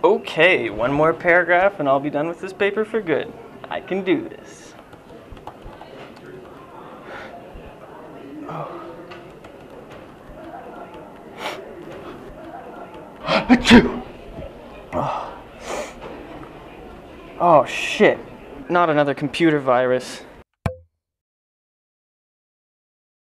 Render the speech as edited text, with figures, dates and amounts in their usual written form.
Okay, one more paragraph and I'll be done with this paper for good. I can do this. Oh. Achoo! Oh. Oh shit, not another computer virus.